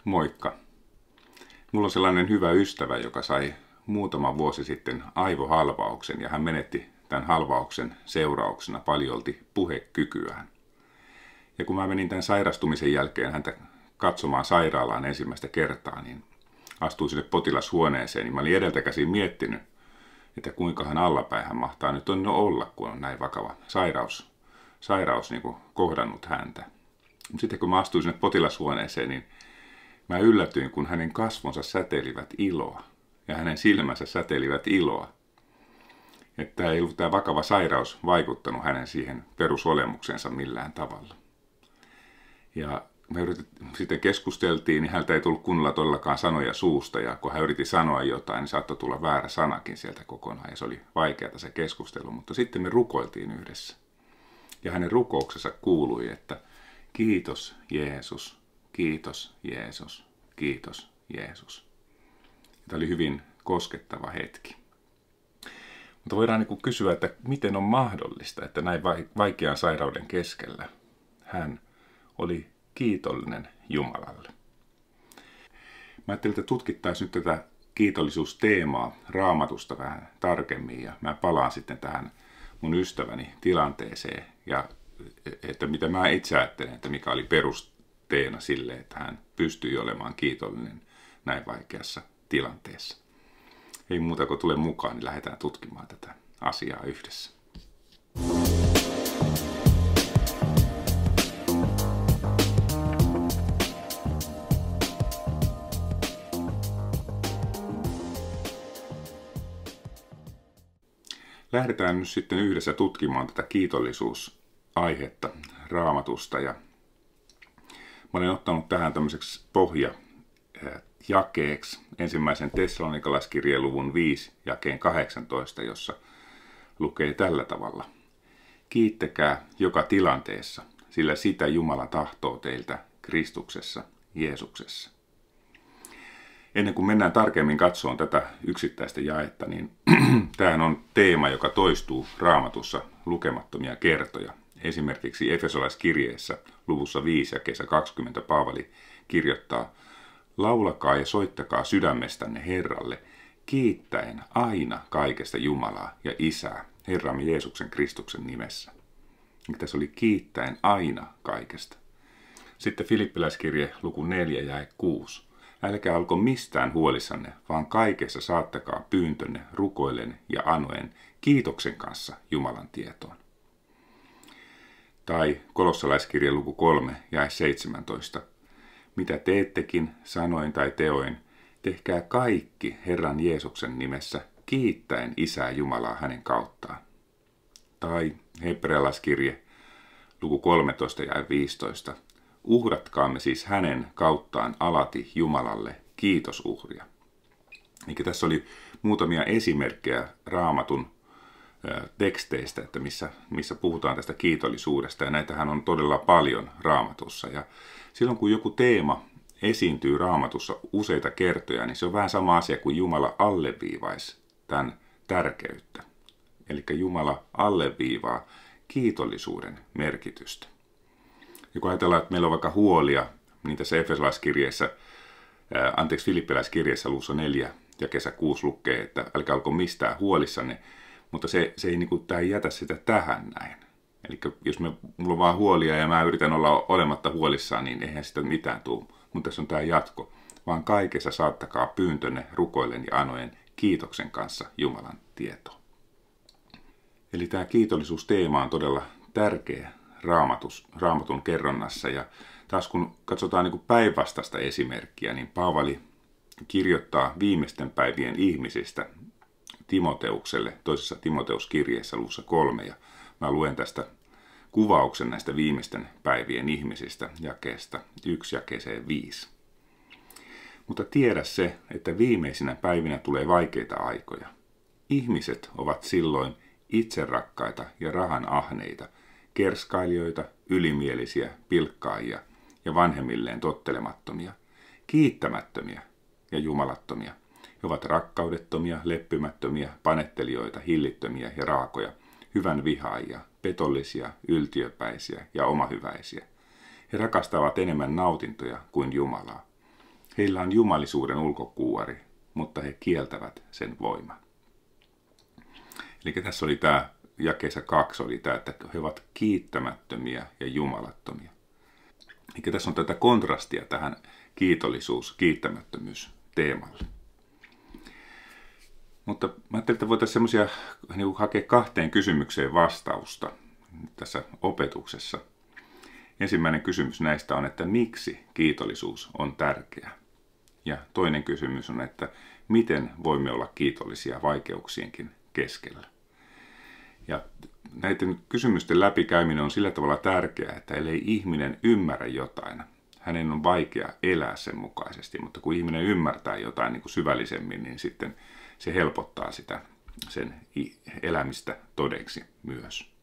Moikka. Mulla on sellainen hyvä ystävä, joka sai muutama vuosi sitten aivohalvauksen ja hän menetti tämän halvauksen seurauksena paljolti puhekykyään. Ja kun mä menin tämän sairastumisen jälkeen häntä katsomaan sairaalaan ensimmäistä kertaa, niin astuin sinne potilashuoneeseen, niin mä olin edeltä käsin miettinyt, että kuinkahan allapäin hän mahtaa nyt olla, kun on näin vakava sairaus niin kuin kohdannut häntä. Sitten kun mä astuin sinne potilashuoneeseen, niin mä yllätyin, kun hänen kasvonsa säteilivät iloa ja hänen silmänsä säteilivät iloa. Että ei ollut tämä vakava sairaus vaikuttanut hänen siihen perusolemuksensa millään tavalla. Ja me sitten keskusteltiin, niin häneltä ei tullut kunnolla todellakaan sanoja suusta, ja kun hän yritti sanoa jotain, niin saattoi tulla väärä sanakin sieltä kokonaan, ja se oli vaikeaa se keskustelu, mutta sitten me rukoiltiin yhdessä. Ja hänen rukouksensa kuului, että kiitos Jeesus, kiitos Jeesus, kiitos Jeesus. Tämä oli hyvin koskettava hetki. Mutta voidaan kysyä, että miten on mahdollista, että näin vaikean sairauden keskellä hän oli kiitollinen Jumalalle. Mä ajattelin, että tutkittaisiin nyt tätä kiitollisuusteemaa Raamatusta vähän tarkemmin ja mä palaan sitten tähän mun ystäväni tilanteeseen ja että mitä mä itse ajattelen, että mikä oli perusteena sille, että hän pystyi olemaan kiitollinen näin vaikeassa tilanteessa. Ei muuta kuin tule mukaan, niin lähdetään tutkimaan tätä asiaa yhdessä. Lähdetään nyt sitten yhdessä tutkimaan tätä kiitollisuusaihetta Raamatusta. Ja mä olen ottanut tähän tämmöiseksi pohjajakeeksi ensimmäisen Tessalonikalaiskirjeen luvun 5 jakeen 18, jossa lukee tällä tavalla. Kiittäkää joka tilanteessa, sillä sitä Jumala tahtoo teiltä Kristuksessa, Jeesuksessa. Ennen kuin mennään tarkemmin katsomaan tätä yksittäistä jaetta, niin tämähän on teema, joka toistuu Raamatussa lukemattomia kertoja. Esimerkiksi Efesolaiskirjeessä luvussa 5 jakeessa 20 Paavali kirjoittaa, laulakaa ja soittakaa sydämestänne Herralle, kiittäen aina kaikesta Jumalaa ja Isää, Herramme Jeesuksen Kristuksen nimessä. Ja tässä oli kiittäen aina kaikesta. Sitten Filippiläiskirje luku 4 jae 6. Älkää olko mistään huolissanne, vaan kaikessa saattakaa pyyntönne rukoillen ja anoen kiitoksen kanssa Jumalan tietoon. Tai Kolossalaiskirje luku 3 jae 17. Mitä teettekin, sanoin tai teoin, tehkää kaikki Herran Jeesuksen nimessä kiittäen Isää Jumalaa hänen kauttaan. Tai Hebrealaiskirje luku 13 jae 15. Uhratkaamme siis hänen kauttaan alati Jumalalle kiitosuhria. Eli tässä oli muutamia esimerkkejä Raamatun teksteistä, että missä puhutaan tästä kiitollisuudesta. Ja näitähän on todella paljon Raamatussa. Ja silloin kun joku teema esiintyy Raamatussa useita kertoja, niin se on vähän sama asia kuin Jumala alleviivaisi tämän tärkeyttä. Eli Jumala alleviivaa kiitollisuuden merkitystä. Ja kun ajatellaan, että meillä on vaikka huolia, niin tässä Filippiläiskirjeessä luvussa 4 ja kesä 6 lukee, että älkää olko mistään huolissanne, mutta se ei, tämä ei jätä sitä tähän näin. Eli jos mulla on vaan huolia ja mä yritän olla olematta huolissaan, niin eihän sitä mitään tule. Mutta tässä on tämä jatko, vaan kaikessa saattakaa pyyntönne rukoillen ja anoen kiitoksen kanssa Jumalan tietoon. Eli tämä kiitollisuusteema on todella tärkeä Raamatun kerronnassa. Ja taas kun katsotaan niin kuin päinvastaista esimerkkiä, niin Paavali kirjoittaa viimeisten päivien ihmisistä Timoteukselle, toisessa Timoteuskirjeessä luvussa 3. Ja mä luen tästä kuvauksen näistä viimeisten päivien ihmisistä jakeesta 1 jakeeseen 5. Mutta tiedä se, että viimeisinä päivinä tulee vaikeita aikoja. Ihmiset ovat silloin itserakkaita ja rahan ahneita, kerskailijoita, ylimielisiä, pilkkaajia ja vanhemmilleen tottelemattomia, kiittämättömiä ja jumalattomia. He ovat rakkaudettomia, leppymättömiä, panettelijoita, hillittömiä ja raakoja, hyvän vihaajia, petollisia, yltiöpäisiä ja omahyväisiä. He rakastavat enemmän nautintoja kuin Jumalaa. Heillä on jumalisuuden ulkokuori, mutta he kieltävät sen voiman. Eli tässä oli tämä, jakeessa 2 oli tämä, että he ovat kiittämättömiä ja jumalattomia. Eli tässä on tätä kontrastia tähän kiittämättömyys teemalle. Mutta mä ajattelin, että voitaisiin semmoisia hakea 2 kysymykseen vastausta tässä opetuksessa. Ensimmäinen kysymys näistä on, että miksi kiitollisuus on tärkeää? Ja toinen kysymys on, että miten voimme olla kiitollisia vaikeuksienkin keskellä? Ja näiden kysymysten läpikäyminen on sillä tavalla tärkeää, että ellei ihminen ymmärrä jotain, hänen on vaikea elää sen mukaisesti, mutta kun ihminen ymmärtää jotain niin kuin syvällisemmin, niin sitten se helpottaa sen elämistä todeksi myös.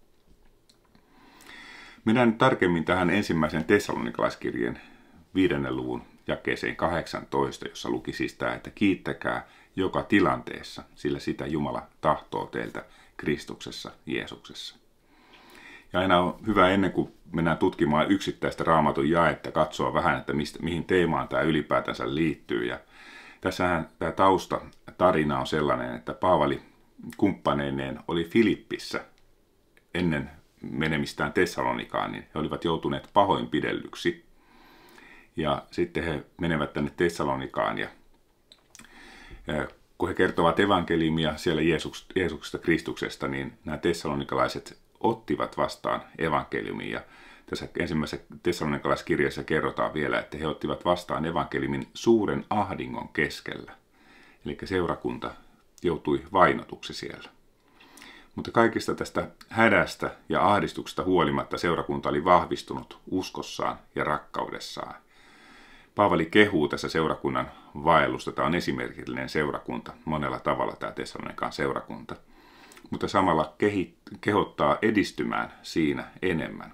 Mennään tarkemmin tähän ensimmäisen Tessalonikalaiskirjeen 5. luvun jakeeseen 18, jossa luki siis tämä, että kiittäkää joka tilanteessa, sillä sitä Jumala tahtoo teiltä Kristuksessa, Jeesuksessa. Ja aina on hyvä ennen kuin mennään tutkimaan yksittäistä Raamatun jaetta, katsoa vähän, että mihin teemaan tämä ylipäätänsä liittyy. Ja tässähän tämä taustatarina on sellainen, että Paavali kumppaneineen oli Filippissä ennen menemistään Tessalonikaan, niin he olivat joutuneet pahoinpidellyksi. Ja sitten he menevät tänne Tessalonikaan ja kun he kertovat evankeliumia siellä Jeesuksesta Kristuksesta, niin nämä tessalonikalaiset ottivat vastaan evankeliumin. Ja tässä ensimmäisessä tessalonikalaiskirjassa kerrotaan vielä, että he ottivat vastaan evankeliumin suuren ahdingon keskellä. Eli seurakunta joutui vainotuksi siellä. Mutta kaikista tästä hädästä ja ahdistuksesta huolimatta seurakunta oli vahvistunut uskossaan ja rakkaudessaan. Paavali kehuu tässä seurakunnan vaellusta. Tämä on esimerkillinen seurakunta monella tavalla, tämä Tessalonikan seurakunta. Mutta samalla kehottaa edistymään siinä enemmän.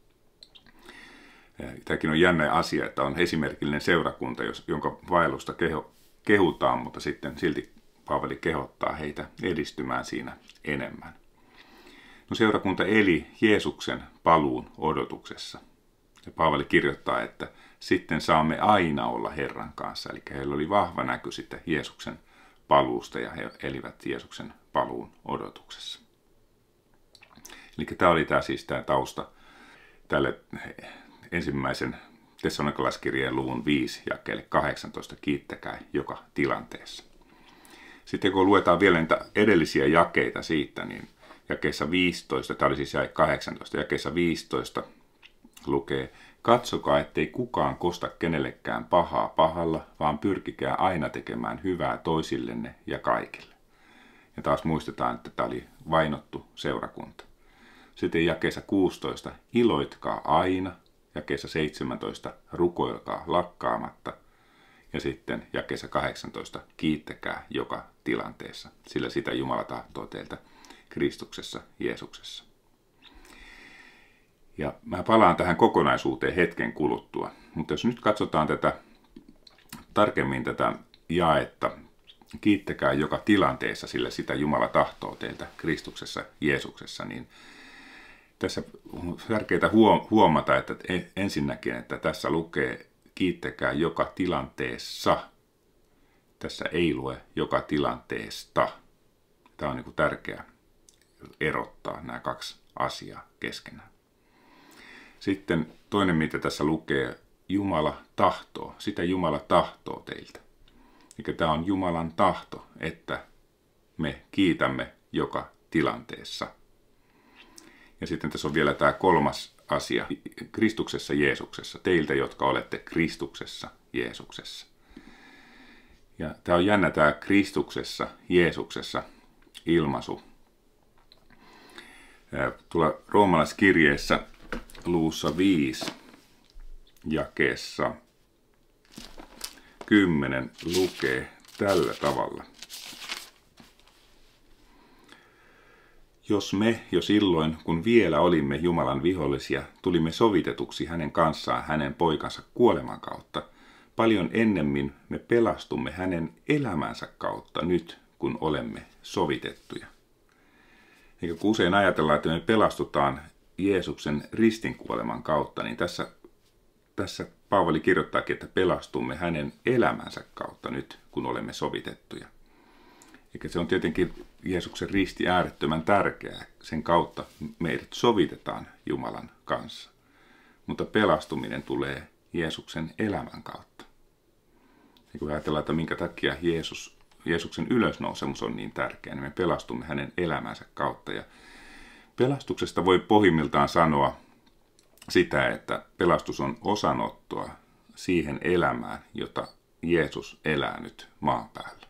Tämäkin on jännä asia, että on esimerkillinen seurakunta, jonka vaellusta kehutaan, mutta sitten silti Paavali kehottaa heitä edistymään siinä enemmän. No, seurakunta eli Jeesuksen paluun odotuksessa. Ja Paavali kirjoittaa, että sitten saamme aina olla Herran kanssa. Eli heillä oli vahva näky sitten Jeesuksen paluusta ja he elivät Jeesuksen paluun odotuksessa. Eli tämä oli tämä tausta tälle ensimmäisen Tessalonikalaiskirjeen luvun 5 jakeelle 18 kiittäkää joka tilanteessa. Sitten kun luetaan vielä niitä edellisiä jakeita siitä, niin jakeessa 15, tämä oli siis jae 18, jakeessa 15 lukee, katsokaa, ettei kukaan kosta kenellekään pahaa pahalla, vaan pyrkikää aina tekemään hyvää toisillenne ja kaikille. Ja taas muistetaan, että tämä oli vainottu seurakunta. Sitten jakeessa 16, iloitkaa aina, jakeessa 17, rukoilkaa lakkaamatta. Ja sitten jakeessa 18, kiittäkää joka tilanteessa, sillä sitä Jumala tahtoo teiltä Kristuksessa, Jeesuksessa. Ja mä palaan tähän kokonaisuuteen hetken kuluttua, mutta jos nyt katsotaan tarkemmin tätä jaetta, kiittäkää joka tilanteessa, sillä sitä Jumala tahtoo teiltä Kristuksessa, Jeesuksessa, niin tässä on tärkeää huomata, että ensinnäkin, että tässä lukee kiittäkää joka tilanteessa. Tässä ei lue joka tilanteesta. Tämä on tärkeää erottaa nämä 2 asiaa keskenään. Sitten toinen, mitä tässä lukee, Jumala tahtoo. Sitä Jumala tahtoo teiltä. Eli tämä on Jumalan tahto, että me kiitämme joka tilanteessa. Ja sitten tässä on vielä tämä 3. asia, Kristuksessa Jeesuksessa, teiltä, jotka olette Kristuksessa Jeesuksessa. Ja tämä on jännä tämä Kristuksessa Jeesuksessa ilmaisu. Tuolla roomalaiskirjeessä luvussa 5 jakeessa 10 lukee tällä tavalla. Jos me jo silloin, kun vielä olimme Jumalan vihollisia, tulimme sovitetuksi hänen kanssaan hänen poikansa kuoleman kautta, paljon ennemmin me pelastumme hänen elämänsä kautta nyt, kun olemme sovitettuja. Eikä kun usein ajatellaan, että me pelastutaan Jeesuksen ristinkuoleman kautta, niin tässä tässä Paavali kirjoittaakin, että pelastumme hänen elämänsä kautta nyt, kun olemme sovitettuja. Eikä se on tietenkin Jeesuksen risti äärettömän tärkeää. Sen kautta meidät sovitetaan Jumalan kanssa. Mutta pelastuminen tulee Jeesuksen elämän kautta. Ja kun ajatellaan, että minkä takia Jeesuksen ylösnousemus on niin tärkeä, niin me pelastumme hänen elämänsä kautta. Ja pelastuksesta voi pohjimmiltaan sanoa sitä, että pelastus on osanottoa siihen elämään, jota Jeesus elää nyt maan päällä.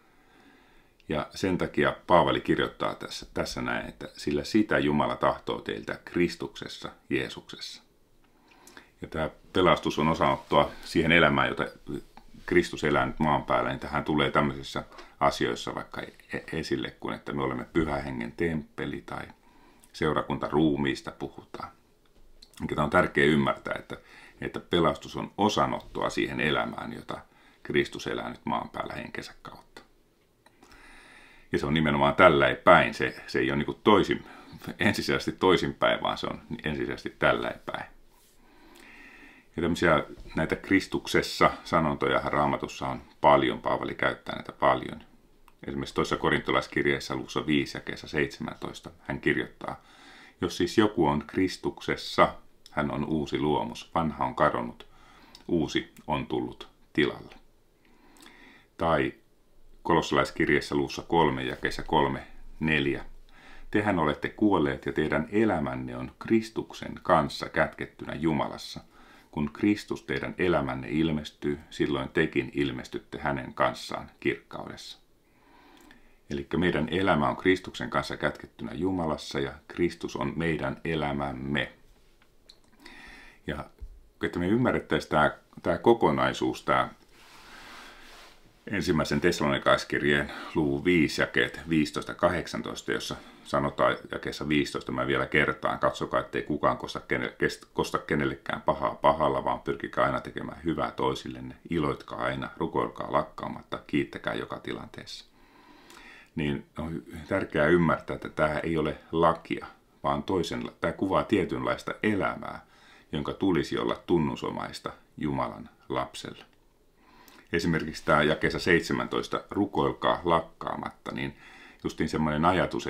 Ja sen takia Paavali kirjoittaa tässä näin, että sillä sitä Jumala tahtoo teiltä Kristuksessa, Jeesuksessa. Ja tämä pelastus on osanottoa siihen elämään, jota Kristus elää nyt maan päällä, niin tähän tulee tämmöisissä asioissa vaikka esille, kun että me olemme Pyhän Hengen temppeli tai seurakunta ruumiista puhutaan. Tämä on tärkeää ymmärtää, että pelastus on osanottoa siihen elämään, jota Kristus elää nyt maan päällä henkensä kautta. Ja se on nimenomaan tälläin päin. Se ei ole niin ensisijaisesti toisinpäin, vaan se on ensisijaisesti tälläin päin. Ja tämmöisiä näitä Kristuksessa sanontoja Raamatussa on paljon. Paavali käyttää näitä paljon. Esimerkiksi toisessa korintolaiskirjeessä luvussa 5 jakeessa 17 hän kirjoittaa: jos siis joku on Kristuksessa, hän on uusi luomus. Vanha on kadonnut, uusi on tullut tilalle. Tai kolossalaiskirjeessä luvussa 3 jakeessa 3-4. Tehän olette kuolleet ja teidän elämänne on Kristuksen kanssa kätkettynä Jumalassa. Kun Kristus teidän elämänne ilmestyy, silloin tekin ilmestytte hänen kanssaan kirkkaudessa. Eli meidän elämä on Kristuksen kanssa kätkettynä Jumalassa ja Kristus on meidän elämämme. Ja että me ymmärrettäisiin tämä kokonaisuus, tämä ensimmäisen Tessalonikalaiskirjeen luvun 5 jakeet 15-18, jossa sanotaan jakeessa 15, mä vielä kertaan, katsokaa, ettei kukaan kosta kenellekään pahaa pahalla, vaan pyrkikää aina tekemään hyvää toisillenne, iloitkaa aina, rukoilkaa lakkaamatta, kiittäkää joka tilanteessa. Niin on tärkeää ymmärtää, että tämä ei ole lakia, vaan tämä kuvaa tietynlaista elämää, jonka tulisi olla tunnusomaista Jumalan lapselle. Esimerkiksi tämä jakeessa 17, rukoilkaa lakkaamatta, niin justiin semmoinen ajatus,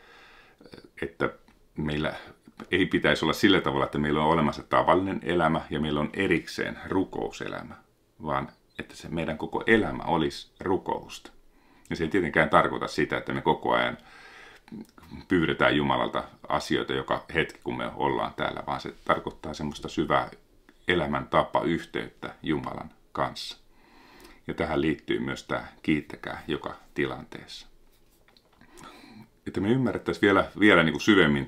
että meillä ei pitäisi olla sillä tavalla, että meillä on olemassa tavallinen elämä ja meillä on erikseen rukouselämä, vaan että se meidän koko elämä olisi rukousta. Ja se ei tietenkään tarkoita sitä, että me koko ajan pyydetään Jumalalta asioita joka hetki, kun me ollaan täällä, vaan se tarkoittaa semmoista syvää elämäntapa yhteyttä Jumalan kanssa. Ja tähän liittyy myös tämä kiittäkää joka tilanteessa. Että me ymmärrettäisiin vielä niin kuin syvemmin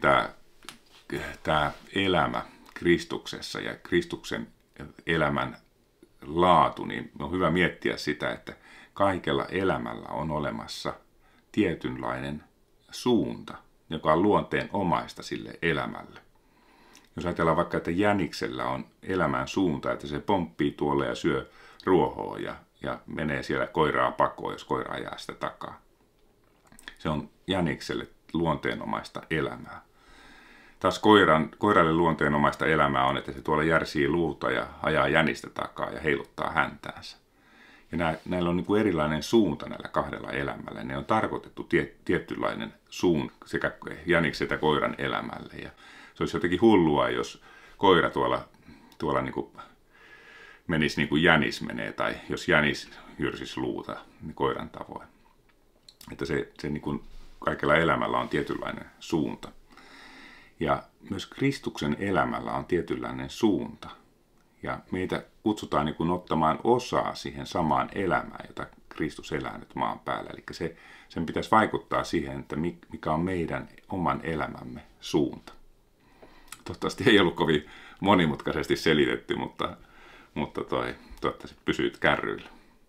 tämä elämä Kristuksessa ja Kristuksen elämän laatu, niin on hyvä miettiä sitä, että kaikella elämällä on olemassa tietynlainen suunta, joka on luonteen omaista sille elämälle. Jos ajatellaan vaikka, että jäniksellä on elämän suunta, että se pomppii tuolle ja syö ruohoa ja menee siellä koiraa pakoon, jos koira ajaa sitä takaa. Se on jänikselle luonteenomaista elämää. Taas koiralle luonteenomaista elämää on, että se tuolla järsii luuta ja ajaa jänistä takaa ja heiluttaa häntäänsä. Ja näillä on niin kuin erilainen suunta näillä kahdella elämällä. Ne on tarkoitettu tietynlainen suunta sekä jäniksen että koiran elämälle. Ja se olisi jotenkin hullua, jos koira tuolla niin kuin menisi niin kuin jänis menee, tai jos jänis hyrsisi luuta niin koiran tavoin. Että se niin kuin kaikella elämällä on tietynlainen suunta. Ja myös Kristuksen elämällä on tietynlainen suunta. Ja meitä kutsutaan niin kuin ottamaan osaa siihen samaan elämään, jota Kristus elää nyt maan päällä. Eli sen pitäisi vaikuttaa siihen, että mikä on meidän oman elämämme suunta. Toivottavasti ei ollut kovin monimutkaisesti selitetty, mutta toivottavasti pysyit kärryillä.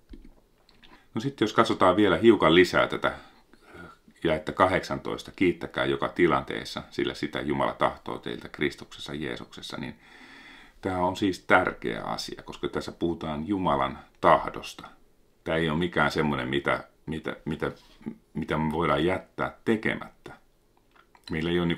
No sitten jos katsotaan vielä hiukan lisää tätä jaetta 18, kiittäkää joka tilanteessa, sillä sitä Jumala tahtoo teiltä Kristuksessa Jeesuksessa, niin tämä on siis tärkeä asia, koska tässä puhutaan Jumalan tahdosta. Tämä ei ole mikään semmoinen, mitä me voidaan jättää tekemättä. Meillä ei ole niin kuin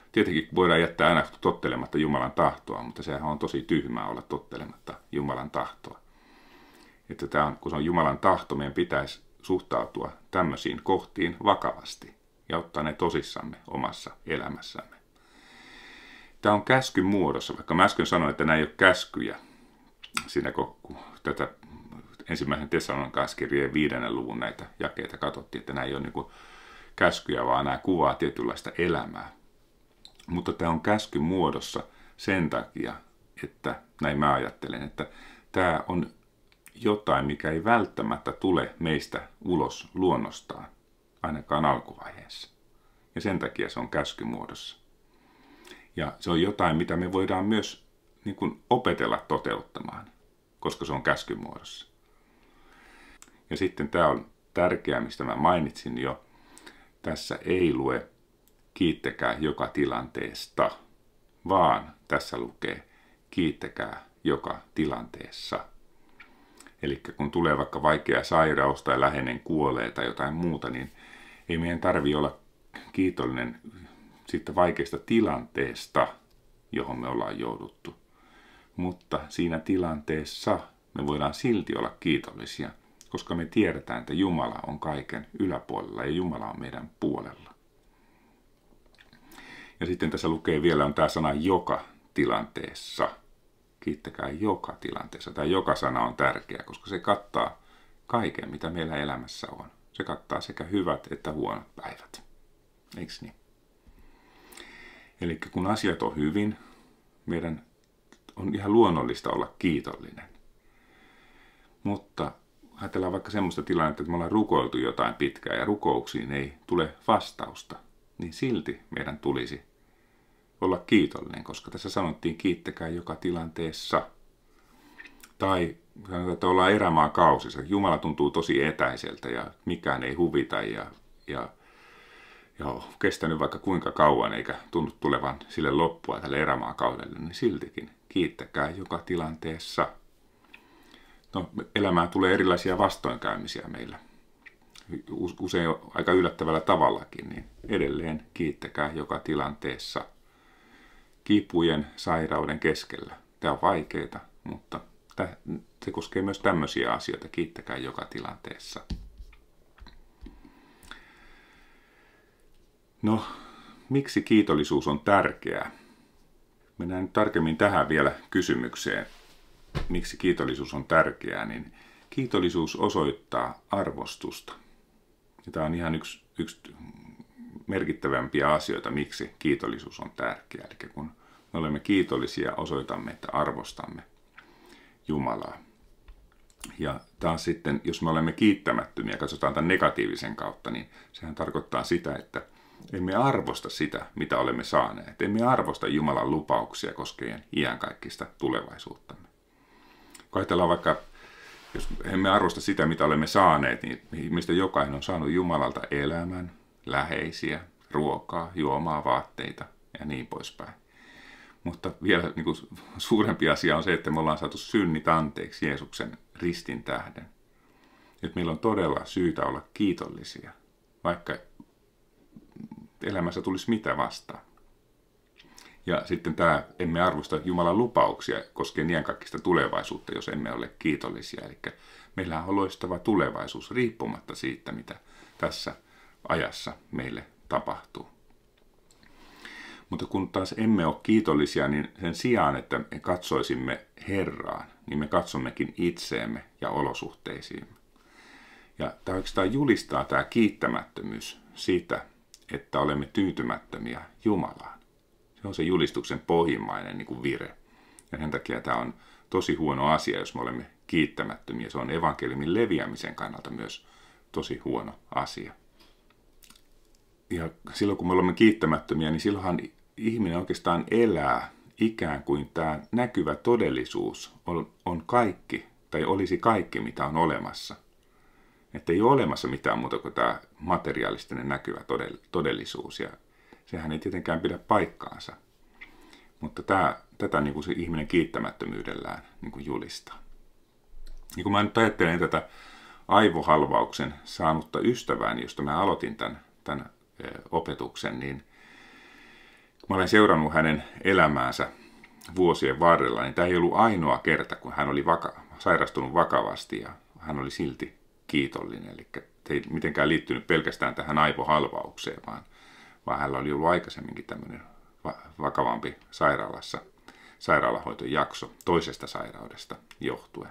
Tietenkin voidaan jättää aina tottelematta Jumalan tahtoa, mutta sehän on tosi tyhmää olla tottelematta Jumalan tahtoa. Että kun se on Jumalan tahto, meidän pitäisi suhtautua tämmöisiin kohtiin vakavasti ja ottaa ne tosissamme omassa elämässämme. Tämä on käskyn muodossa, vaikka mä äsken sanoin, että nämä ei ole käskyjä. Siinä kun tätä ensimmäisen Tessalonikalaiskirjeen 5. luvun näitä jakeita katsottiin, että nämä ei ole niin kuin käskyjä, vaan nämä kuvaa tietynlaista elämää. Mutta tämä on käskyn muodossa sen takia, että näin mä ajattelen, että tämä on jotain, mikä ei välttämättä tule meistä ulos luonnostaan, ainakaan alkuvaiheessa. Ja sen takia se on käskyn muodossa. Ja se on jotain, mitä me voidaan myös niin kuin opetella toteuttamaan, koska se on käskyn muodossa. Ja sitten tämä on tärkeää, mistä mä mainitsin jo. Tässä ei lue kiittäkää joka tilanteesta, vaan tässä lukee kiittäkää joka tilanteessa. Eli kun tulee vaikka vaikea sairaus tai läheinen kuolee tai jotain muuta, niin ei meidän tarvitse olla kiitollinen siitä vaikeasta tilanteesta, johon me ollaan jouduttu. Mutta siinä tilanteessa me voidaan silti olla kiitollisia, koska me tiedetään, että Jumala on kaiken yläpuolella ja Jumala on meidän puolella. Ja sitten tässä lukee vielä on tämä sana joka tilanteessa. Kiittäkää joka tilanteessa. Tämä joka sana on tärkeä, koska se kattaa kaiken, mitä meillä elämässä on. Se kattaa sekä hyvät että huonot päivät. Eikö niin? Eli kun asiat on hyvin, meidän on ihan luonnollista olla kiitollinen. Mutta ajatellaan vaikka semmoista tilannetta, että me ollaan rukoiltu jotain pitkään ja rukouksiin ei tule vastausta, niin silti meidän tulisi olla kiitollinen, koska tässä sanottiin kiittäkää joka tilanteessa. Tai sanotaan, että ollaan erämaakausissa. Jumala tuntuu tosi etäiseltä ja mikään ei huvita ja on kestänyt vaikka kuinka kauan eikä tunnu tulevan sille loppua tälle erämaakaudelle, niin siltikin kiittäkää joka tilanteessa. No, elämään tulee erilaisia vastoinkäymisiä meillä. Usein aika yllättävällä tavallakin, niin edelleen kiittäkää joka tilanteessa. Kipujen, sairauden keskellä. Tämä on vaikeaa, mutta se koskee myös tämmöisiä asioita. Kiittäkää joka tilanteessa. No, miksi kiitollisuus on tärkeää? Mennään nyt tarkemmin tähän vielä kysymykseen. Miksi kiitollisuus on tärkeää? Niin kiitollisuus osoittaa arvostusta. Ja tämä on ihan yksi merkittävämpiä asioita, miksi kiitollisuus on tärkeää. Eli kun me olemme kiitollisia, osoitamme, että arvostamme Jumalaa. Ja taas sitten, jos me olemme kiittämättömiä, katsotaan tämän negatiivisen kautta, niin sehän tarkoittaa sitä, että emme arvosta sitä, mitä olemme saaneet. Emme arvosta Jumalan lupauksia koskien iankaikkista tulevaisuuttamme. Kun ajatellaan vaikka, jos emme arvosta sitä, mitä olemme saaneet, niin mistä jokainen on saanut Jumalalta elämän, läheisiä, ruokaa, juomaa, vaatteita ja niin poispäin. Mutta vielä niin kuin suurempi asia on se, että me ollaan saatu synnit anteeksi Jeesuksen ristin tähden. Nyt meillä on todella syytä olla kiitollisia, vaikka elämässä tulisi mitä vastaan. Ja sitten tämä, emme arvosta Jumalan lupauksia koskien iankaikkista tulevaisuutta, jos emme ole kiitollisia. Eli meillä on loistava tulevaisuus riippumatta siitä, mitä tässä ajassa meille tapahtuu. Mutta kun taas emme ole kiitollisia, niin sen sijaan, että me katsoisimme Herraan, niin me katsommekin itseemme ja olosuhteisiimme. Ja tämä oikeastaan julistaa tämä kiittämättömyys siitä, että olemme tyytymättömiä Jumalaan. Se on se julistuksen pohjimmainen niin kuin vire. Ja sen takia tämä on tosi huono asia, jos me olemme kiittämättömiä. Se on evankeliumin leviämisen kannalta myös tosi huono asia. Ja silloin kun me olemme kiittämättömiä, niin silloinhan ihminen oikeastaan elää ikään kuin tämä näkyvä todellisuus on kaikki, tai olisi kaikki, mitä on olemassa. Että ei ole olemassa mitään muuta kuin tämä materiaalistinen näkyvä todellisuus, ja sehän ei tietenkään pidä paikkaansa. Mutta tätä niin kuin se ihminen kiittämättömyydellään niin kuin julistaa. Niin kun mä nyt ajattelen tätä aivohalvauksen saanutta ystävääni, josta mä aloitin tämän opetuksen, niin mä olen seurannut hänen elämäänsä vuosien varrella, niin tämä ei ollut ainoa kerta, kun hän oli sairastunut vakavasti ja hän oli silti kiitollinen. Eli ei mitenkään liittynyt pelkästään tähän aivohalvaukseen, vaan hänellä oli ollut aikaisemminkin tämmöinen vakavampi sairaalahoitojakso toisesta sairaudesta johtuen.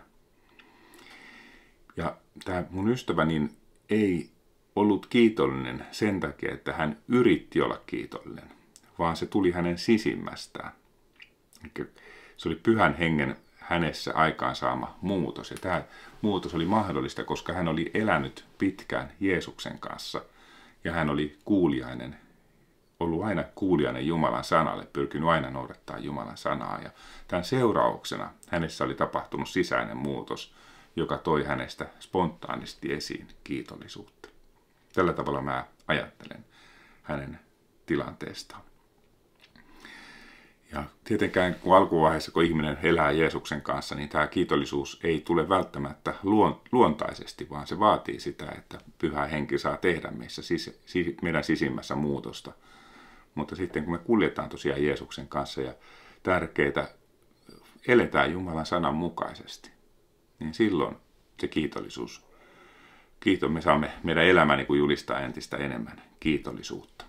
Ja tämä mun ystäväni ei ollut kiitollinen sen takia, että hän yritti olla kiitollinen, vaan se tuli hänen sisimmästään. Se oli Pyhän Hengen hänessä aikaansaama muutos. Ja tämä muutos oli mahdollista, koska hän oli elänyt pitkään Jeesuksen kanssa. Ja hän oli ollut aina kuulijainen Jumalan sanalle, pyrkinyt aina noudattaa Jumalan sanaa. Ja tämän seurauksena hänessä oli tapahtunut sisäinen muutos, joka toi hänestä spontaanisti esiin kiitollisuutta. Tällä tavalla mä ajattelen hänen tilanteestaan. Ja tietenkään kun alkuvaiheessa, kun ihminen elää Jeesuksen kanssa, niin tämä kiitollisuus ei tule välttämättä luontaisesti, vaan se vaatii sitä, että Pyhä Henki saa tehdä meidän sisimmässä muutosta. Mutta sitten kun me kuljetaan tosiaan Jeesuksen kanssa ja tärkeitä eletään Jumalan sanan mukaisesti, niin silloin se kiitollisuus, me saamme meidän elämäni kun julistaa entistä enemmän kiitollisuutta.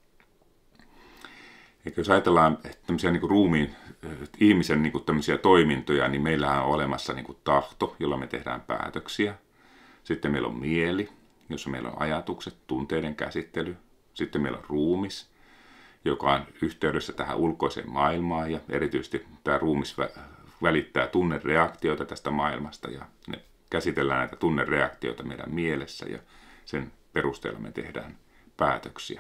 Eikä jos ajatellaan tämmöisiä niin kuin ruumiin, ihmisen niin kuin tämmöisiä toimintoja, niin meillähän on olemassa niin kuin tahto, jolla me tehdään päätöksiä. Sitten meillä on mieli, jossa meillä on ajatukset, tunteiden käsittely. Sitten meillä on ruumis, joka on yhteydessä tähän ulkoiseen maailmaan ja erityisesti tämä ruumis välittää tunnereaktioita tästä maailmasta ja ne käsitellään näitä tunnereaktioita meidän mielessä ja sen perusteella me tehdään päätöksiä.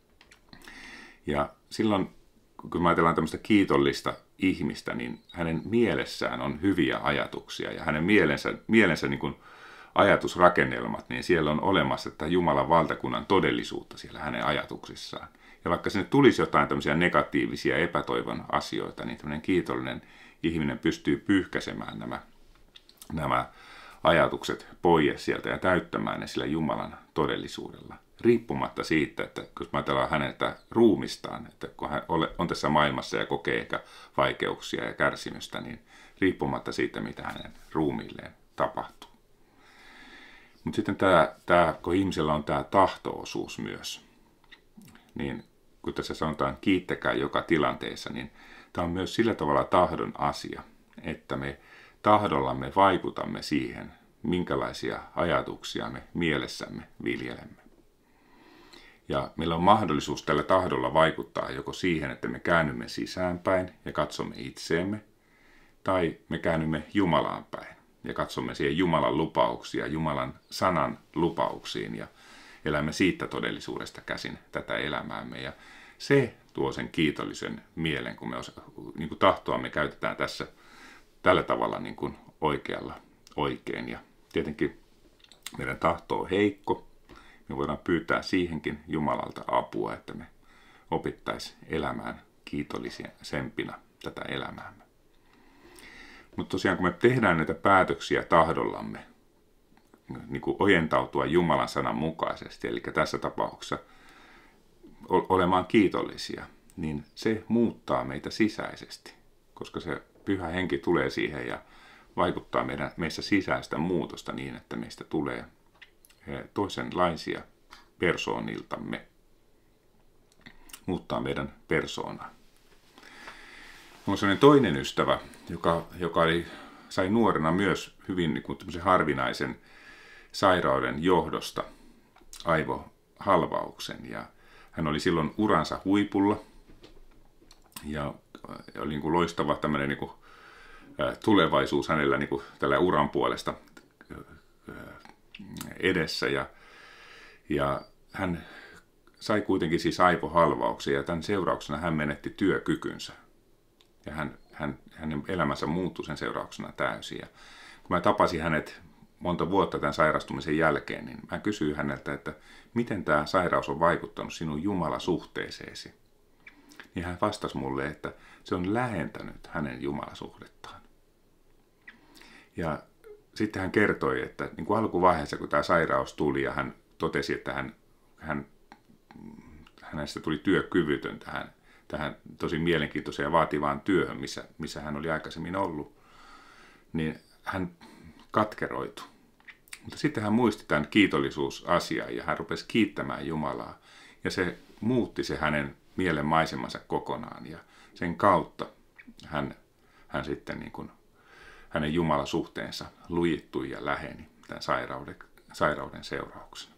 Ja silloin, kun me ajatellaan tämmöistä kiitollista ihmistä, niin hänen mielessään on hyviä ajatuksia ja hänen mielensä niin kuin ajatusrakennelmat, niin siellä on olemassa tätä Jumalan valtakunnan todellisuutta siellä hänen ajatuksissaan. Ja vaikka sinne tulisi jotain tämmöisiä negatiivisia epätoivon asioita, niin tämmöinen kiitollinen ihminen pystyy pyyhkäisemään nämä ajatukset pois sieltä ja täyttämään ne sillä Jumalan todellisuudella. Riippumatta siitä, että kun me ajatellaan häneltä ruumistaan, että kun hän on tässä maailmassa ja kokee ehkä vaikeuksia ja kärsimystä, niin riippumatta siitä, mitä hänen ruumiilleen tapahtuu. Mutta sitten kun ihmisellä on tämä tahto-osuus myös, niin kun tässä sanotaan kiittäkää joka tilanteessa, niin tämä on myös sillä tavalla tahdon asia, että me tahdollamme vaikutamme siihen, minkälaisia ajatuksia me mielessämme viljelemme. Ja meillä on mahdollisuus tällä tahdolla vaikuttaa joko siihen, että me käännymme sisäänpäin ja katsomme itseemme, tai me käännymme Jumalaan päin ja katsomme siihen Jumalan lupauksia, Jumalan sanan lupauksiin ja elämme siitä todellisuudesta käsin tätä elämäämme. Ja se tuo sen kiitollisen mielen, kun me niin kuin tahtoamme käytetään tässä tällä tavalla niin kuin oikein. Ja tietenkin meidän tahto on heikko. Me voidaan pyytää siihenkin Jumalalta apua, että me opittaisiin elämään kiitollisempina tätä elämäämme. Mutta tosiaan kun me tehdään näitä päätöksiä tahdollamme, niin kuin ojentautua Jumalan sanan mukaisesti, eli tässä tapauksessa olemaan kiitollisia, niin se muuttaa meitä sisäisesti, koska se Pyhä Henki tulee siihen ja vaikuttaa meissä sisäistä muutosta niin, että meistä tulee toisenlaisia persooniltamme, muuttaa meidän persoonaa. On sellainen toinen ystävä, joka sai nuorena myös hyvin niin kuin harvinaisen sairauden johdosta aivohalvauksen. Ja hän oli silloin uransa huipulla ja oli niin kuin loistava tämmöinen niin kuin tulevaisuus hänellä niin kuin tällä uran puolesta edessä. Ja hän sai kuitenkin siis aivohalvauksen ja tämän seurauksena hän menetti työkykynsä. Ja hänen elämänsä muuttui sen seurauksena täysin. Ja kun mä tapasin hänet monta vuotta tämän sairastumisen jälkeen, niin mä kysyin häneltä, että miten tämä sairaus on vaikuttanut sinun Jumalasuhteeseesi. Niin hän vastasi mulle, että se on lähentänyt hänen Jumalasuhdettaan. Ja sitten hän kertoi, että niin kuin alkuvaiheessa, kun tämä sairaus tuli ja hän totesi, että hänestä tuli työkyvytön tähän tähän tosi mielenkiintoiseen ja vaativaan työhön, missä hän oli aikaisemmin ollut, niin hän katkeroitui. Mutta sitten hän muisti tämän kiitollisuusasian ja hän rupesi kiittämään Jumalaa. Ja se muutti se hänen mielen maisemansa kokonaan. Ja sen kautta hän sitten niin kuin, hänen Jumalasuhteensa lujittui ja läheni tämän sairauden seurauksena.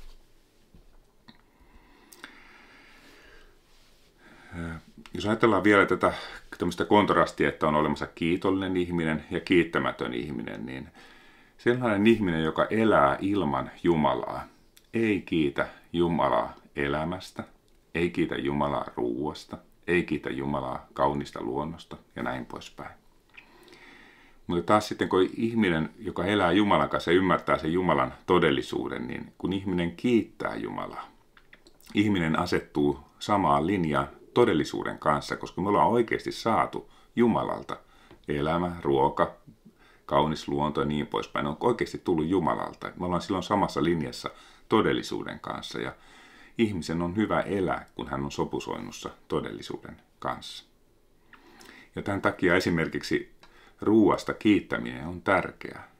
Jos ajatellaan vielä tätä tämmöistä kontrastia, että on olemassa kiitollinen ihminen ja kiittämätön ihminen, niin sellainen ihminen, joka elää ilman Jumalaa, ei kiitä Jumalaa elämästä, ei kiitä Jumalaa ruuasta, ei kiitä Jumalaa kaunista luonnosta ja näin poispäin. Mutta taas sitten, kun ihminen, joka elää Jumalan kanssa ja ymmärtää sen Jumalan todellisuuden, niin kun ihminen kiittää Jumalaa, ihminen asettuu samaan linjaan todellisuuden kanssa, koska me ollaan oikeasti saatu Jumalalta elämä, ruoka, kaunis luonto ja niin poispäin. Ne on oikeasti tullut Jumalalta. Me ollaan silloin samassa linjassa todellisuuden kanssa ja ihmisen on hyvä elää, kun hän on sopusoinnussa todellisuuden kanssa. Ja tämän takia esimerkiksi ruuasta kiittäminen on tärkeää,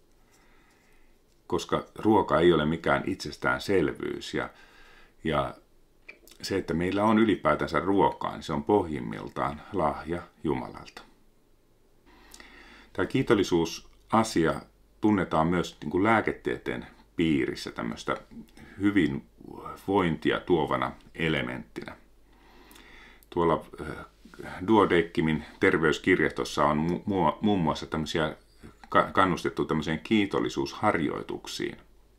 koska ruoka ei ole mikään itsestäänselvyys ja se, että meillä on ylipäätänsä ruokaa, niin se on pohjimmiltaan lahja Jumalalta. Tämä kiitollisuusasia tunnetaan myös niin kuin lääketieteen piirissä tämmöistä hyvinvointia tuovana elementtinä. Tuolla Duodecimin terveyskirjastossa on muun muassa tämmöisiä kannustettu tämmöiseen kiitollisuusharjoituksiin.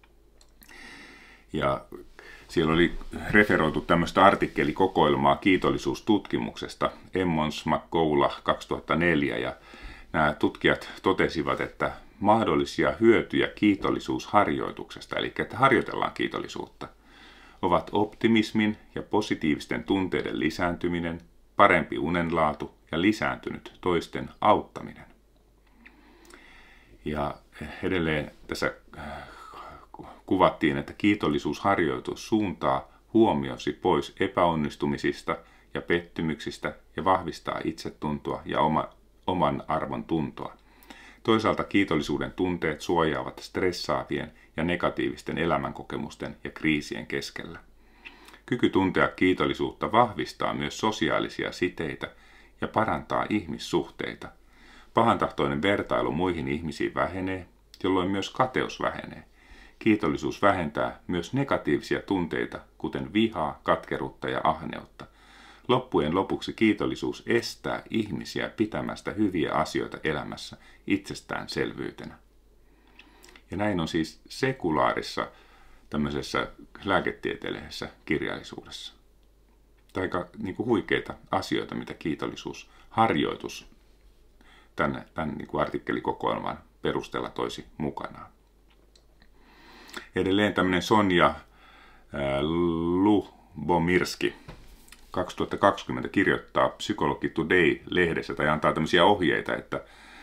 Ja siellä oli referoitu tämmöistä artikkelikokoelmaa kiitollisuustutkimuksesta Emmons McCullough 2004 ja nämä tutkijat totesivat, että mahdollisia hyötyjä kiitollisuusharjoituksesta, eli että harjoitellaan kiitollisuutta, ovat optimismin ja positiivisten tunteiden lisääntyminen, parempi unenlaatu ja lisääntynyt toisten auttaminen. Ja edelleen tässä kuvattiin, että kiitollisuusharjoitus suuntaa huomiosi pois epäonnistumisista ja pettymyksistä ja vahvistaa itsetuntoa ja oman arvon tuntoa. Toisaalta kiitollisuuden tunteet suojaavat stressaavien ja negatiivisten elämänkokemusten ja kriisien keskellä. Kyky tuntea kiitollisuutta vahvistaa myös sosiaalisia siteitä ja parantaa ihmissuhteita. Pahantahtoinen vertailu muihin ihmisiin vähenee, jolloin myös kateus vähenee. Kiitollisuus vähentää myös negatiivisia tunteita, kuten vihaa, katkeruutta ja ahneutta. Loppujen lopuksi kiitollisuus estää ihmisiä pitämästä hyviä asioita elämässä itsestäänselvyytenä. Ja näin on siis sekulaarissa tämmöisessä lääketieteellisessä kirjallisuudessa. Aika niin kuin huikeita asioita, mitä kiitollisuusharjoitus tämän niin kuin artikkelikokoelman perusteella toisi mukanaan. Edelleen tämmöinen Sonja Lubomirski 2020 kirjoittaa Psychology Today-lehdessä tai antaa tämmöisiä ohjeita, että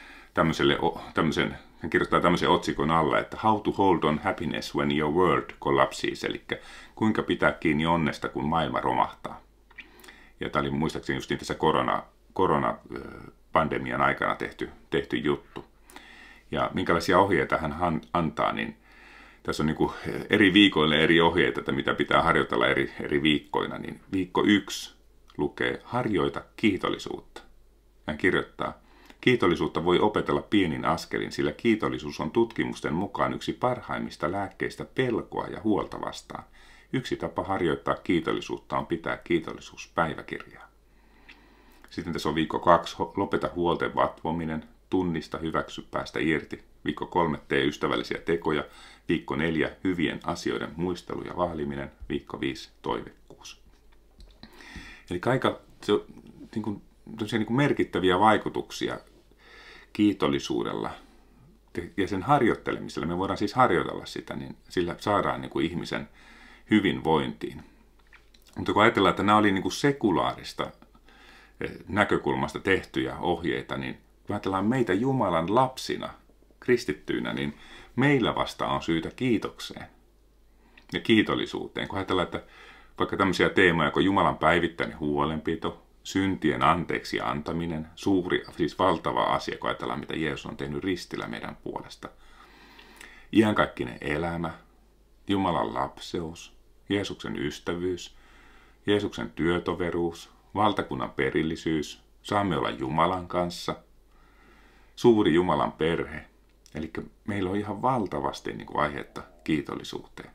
hän kirjoittaa tämmöisen otsikon alla, että How to hold on happiness when your world collapses, eli kuinka pitää kiinni onnesta, kun maailma romahtaa. Ja tämä oli muistaakseni just tässä koronapandemian aikana tehty juttu. Ja minkälaisia ohjeita hän antaa, niin tässä on niin kuin eri viikoille eri ohjeita, että mitä pitää harjoitella eri viikkoina. Niin viikko 1 lukee harjoita kiitollisuutta. Hän kirjoittaa, kiitollisuutta voi opetella pienin askelin, sillä kiitollisuus on tutkimusten mukaan yksi parhaimmista lääkkeistä pelkoa ja huolta vastaan. Yksi tapa harjoittaa kiitollisuutta on pitää kiitollisuuspäiväkirjaa. Sitten tässä on viikko 2, lopeta huolten vatvominen, tunnista, hyväksy, päästä irti. Viikko 3, tee ystävällisiä tekoja. Viikko 4, hyvien asioiden muistelu ja vaaliminen. Viikko 5, toiveikkuus. Eli aika niin kuin merkittäviä vaikutuksia kiitollisuudella ja sen harjoittelemisella. Me voidaan siis harjoitella sitä, niin sillä saadaan niin kuin ihmisen hyvinvointiin. Mutta kun ajatellaan, että nämä oli niin kuin sekulaarista näkökulmasta tehtyjä ohjeita, niin kun ajatellaan meitä Jumalan lapsina, kristittyinä, niin meillä vasta on syytä kiitokseen ja kiitollisuuteen. Kun ajatellaan, että vaikka tämmöisiä teemoja kuin Jumalan päivittäinen huolenpito, syntien anteeksi antaminen, suuri, siis valtava asia, kun ajatellaan, mitä Jeesus on tehnyt ristillä meidän puolesta. Iankaikkinen elämä, Jumalan lapseus, Jeesuksen ystävyys, Jeesuksen työtoveruus, valtakunnan perillisyys, saamme olla Jumalan kanssa, suuri Jumalan perhe. Eli meillä on ihan valtavasti niin kuin aihetta kiitollisuuteen.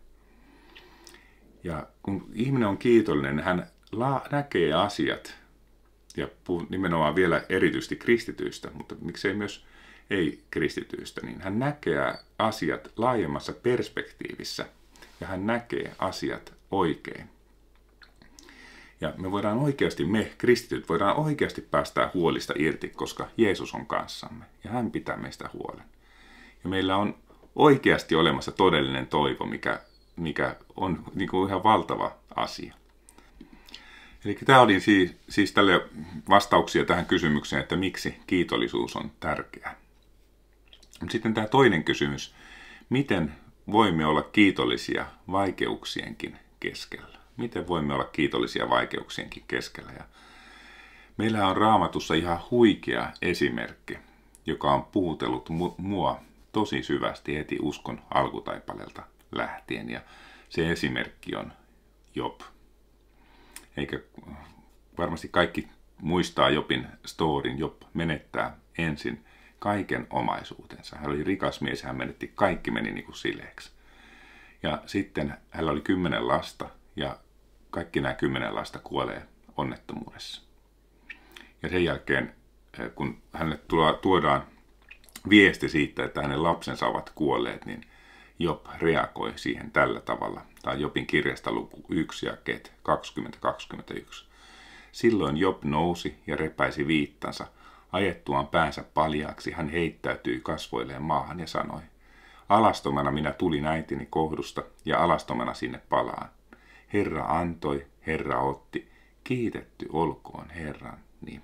Ja kun ihminen on kiitollinen, hän näkee asiat, ja nimenomaan vielä erityisesti kristityistä, mutta miksei myös ei-kristityistä, niin hän näkee asiat laajemmassa perspektiivissä, ja hän näkee asiat oikein. Ja me kristityt voidaan oikeasti päästää huolista irti, koska Jeesus on kanssamme, ja hän pitää meistä huolen. Ja meillä on oikeasti olemassa todellinen toivo, mikä on niin kuin ihan valtava asia. Eli tämä oli siis tälle vastauksia tähän kysymykseen, että miksi kiitollisuus on tärkeää. Sitten tämä toinen kysymys, miten voimme olla kiitollisia vaikeuksienkin keskellä? Miten voimme olla kiitollisia vaikeuksienkin keskellä? Ja meillä on Raamatussa ihan huikea esimerkki, joka on puhutellut mua tosi syvästi heti uskon alkutaipaleelta lähtien. Ja se esimerkki on Job. Eikä varmasti kaikki muistaa Jobin storin. Job menettää ensin kaiken omaisuutensa. Hän oli rikas mies ja hän menetti, kaikki meni niin kuin sileeksi. Ja sitten hänellä oli 10 lasta ja kaikki nämä 10 lasta kuolee onnettomuudessa. Ja sen jälkeen, kun hänelle tuodaan viesti siitä, että hänen lapsensa ovat kuolleet, niin Job reagoi siihen tällä tavalla. Tämä on Jobin kirjasta luku 1 jakeet 20-21. Silloin Job nousi ja repäisi viittansa. Ajettuaan päänsä paljaaksi hän heittäytyi kasvoilleen maahan ja sanoi: Alastomana minä tulin äitini kohdusta ja alastomana sinne palaan. Herra antoi, Herra otti, kiitetty olkoon Herran nimi.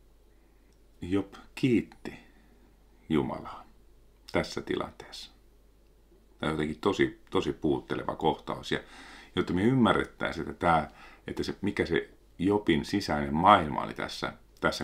Job kiitti Jumalaa tässä tilanteessa. Tämä on jotenkin tosi puhutteleva kohtaus. Ja jotta me ymmärrettäisiin, että mikä se Jobin sisäinen maailma oli tässä